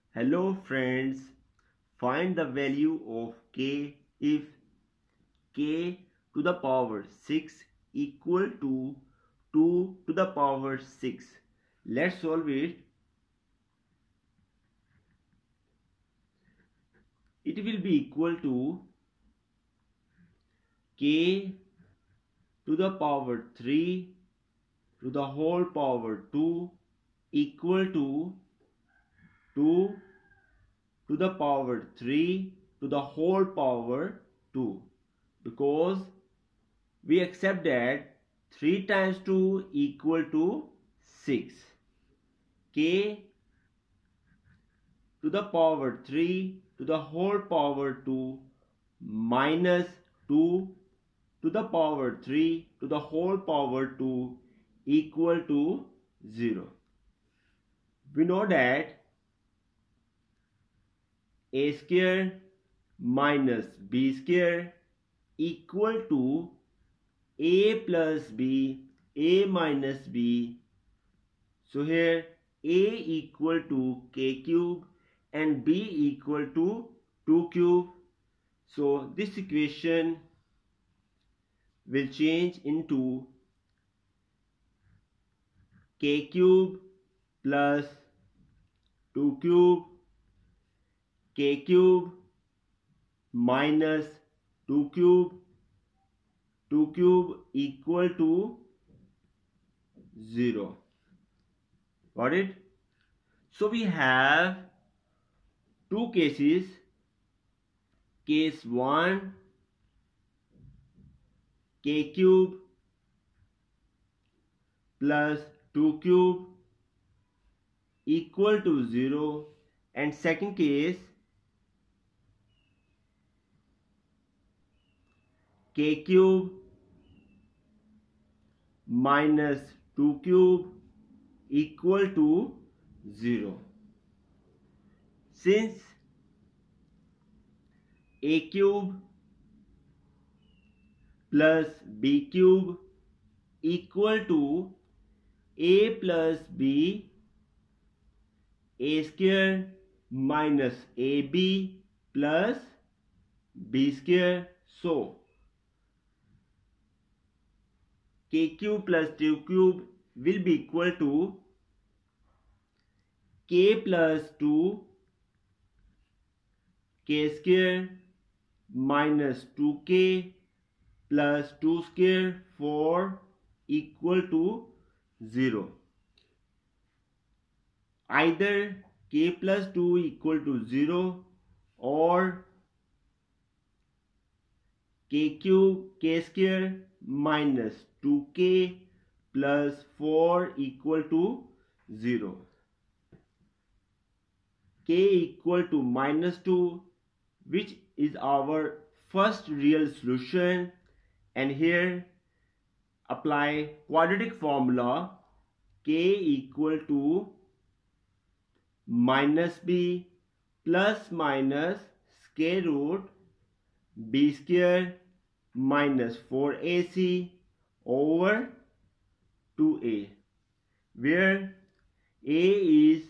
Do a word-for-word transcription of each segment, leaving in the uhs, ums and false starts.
Hello friends, find the value of k if k to the power six equal to two to the power six. Let's solve it. It will be equal to k to the power three to the whole power two equal to two to the power three to the whole power two, because we accept that three times two equal to six. K to the power three to the whole power two minus two to the power three to the whole power two equal to zero. We know that a square minus b square equal to a plus b, a minus b. So here a equal to k cube and b equal to two cube. So this equation will change into k cube plus two cube, k cube minus two cube, two cube equal to zero. Got it? So we have two cases. Case one, k cube plus two cube equal to zero, and second case, k cube minus two cube equal to zero. Since a cube plus b cube equal to a plus b, a square minus ab plus b square, so k cube plus two cube will be equal to k plus two k square minus two k plus two square four equal to zero. Either k plus two equal to zero or k cube k square minus two k plus four equal to zero. K equal to minus two, which is our first real solution, and here apply quadratic formula. K equal to minus b plus minus square root b square minus four a c over two a, where a is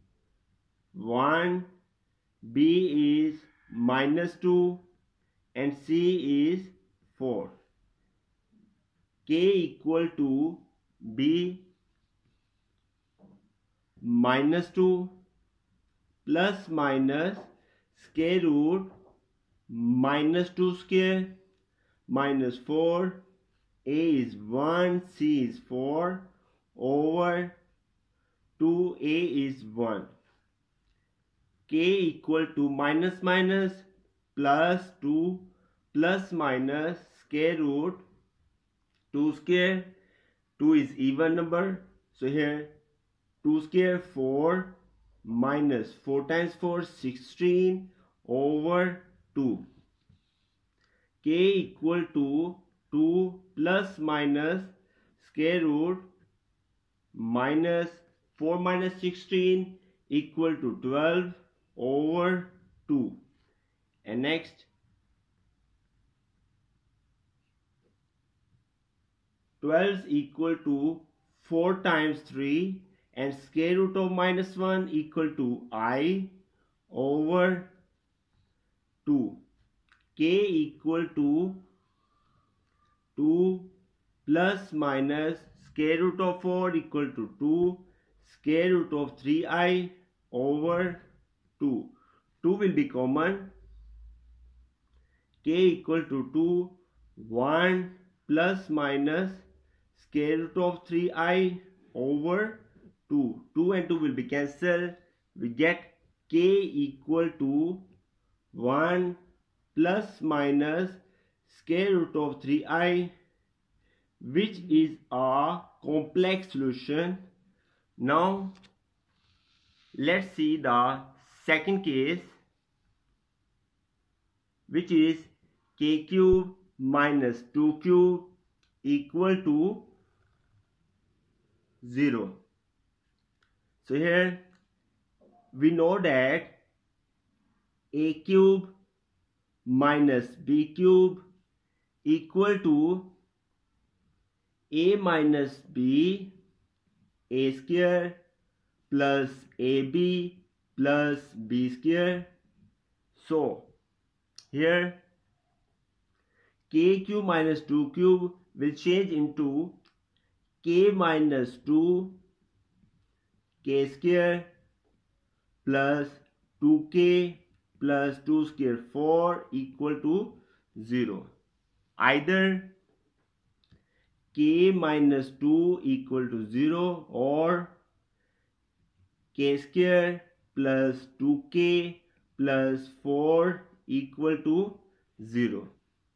one, b is minus two, and c is four. K equal to b minus two plus minus square root minus two square minus four, a is one, c is four over two a is one. K equal to minus minus plus two plus minus square root two square, two is even number, so here two square four minus four times four sixteen over two. K equal to two plus minus square root minus four minus sixteen equal to twelve over two. And next twelve is equal to four times three, and square root of minus one equal to I over two. K equal to two plus minus square root of four equal to two, square root of three i over two. two will be common. K equal to two, one plus minus square root of three i over two. two and two will be cancelled. We get K equal to one plus minus square root of three i, which is a complex solution. Now let's see the second case, which is k cube minus two cube equal to zero. So here we know that a cube minus b cube equal to a minus b a square plus ab plus b square. So here k cube minus two cube will change into k minus two k square plus two k plus two square four equal to zero. Either k minus two equal to zero or k square plus two k plus four equal to zero.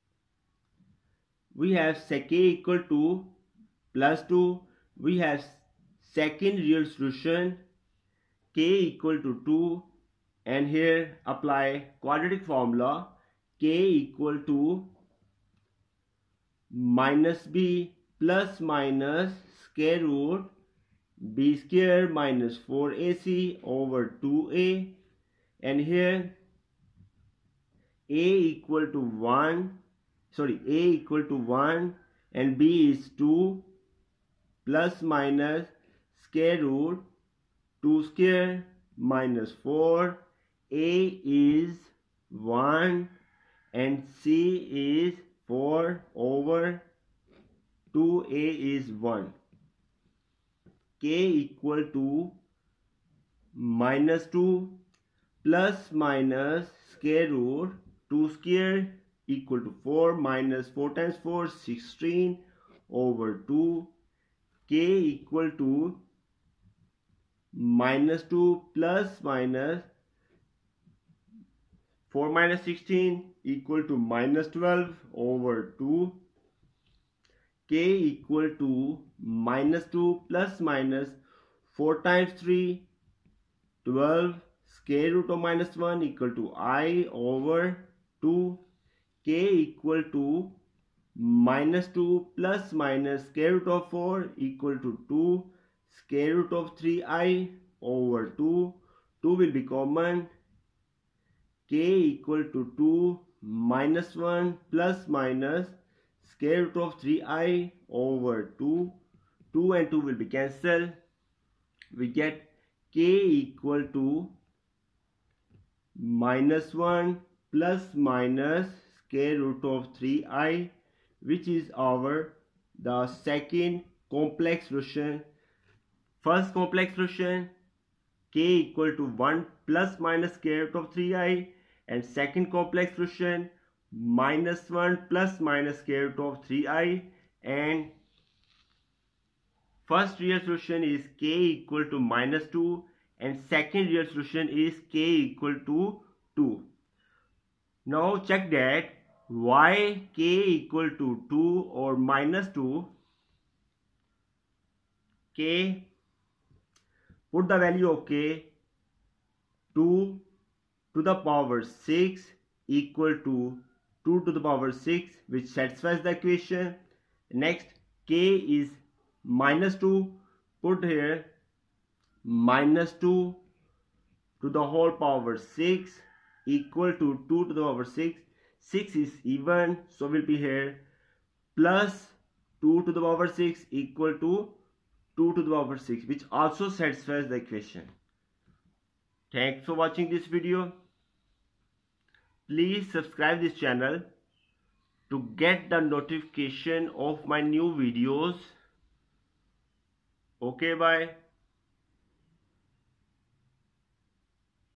We have k equal to plus two. We have second real solution k equal to two, and here apply quadratic formula k equal to minus b plus minus square root b square minus four a c over two a, and here a equal to one, sorry a equal to one and b is two plus minus square root two square minus four, a is one and c is four over two a is one. K equal to minus two plus minus square root two square equal to four minus four times four, sixteen over two. K equal to minus two plus minus four minus sixteen equal to minus twelve over two. K equal to minus two plus minus four times three, twelve, square root of minus one equal to I over two. K equal to minus two plus minus square root of four equal to two, square root of three i over two. two will be common. K equal to two minus one plus minus square root of three i over two. two and two will be cancelled. We get k equal to minus one plus minus square root of three i, which is our the second complex solution. First complex solution k equal to one plus minus square root of three i, and second complex solution minus one plus minus square root of three i, and first real solution is k equal to minus two and second real solution is k equal to two. Now check that why k equal to two or minus two. K, put the value of k, two to the power six equal to two to the power six, which satisfies the equation. Next, k is minus two, put here minus two to the whole power six equal to two to the power six. six is even, so will be here plus two to the power six equal to two to the power six, which also satisfies the equation. Thanks for watching this video. Please subscribe this channel to get the notification of my new videos. Okay, bye.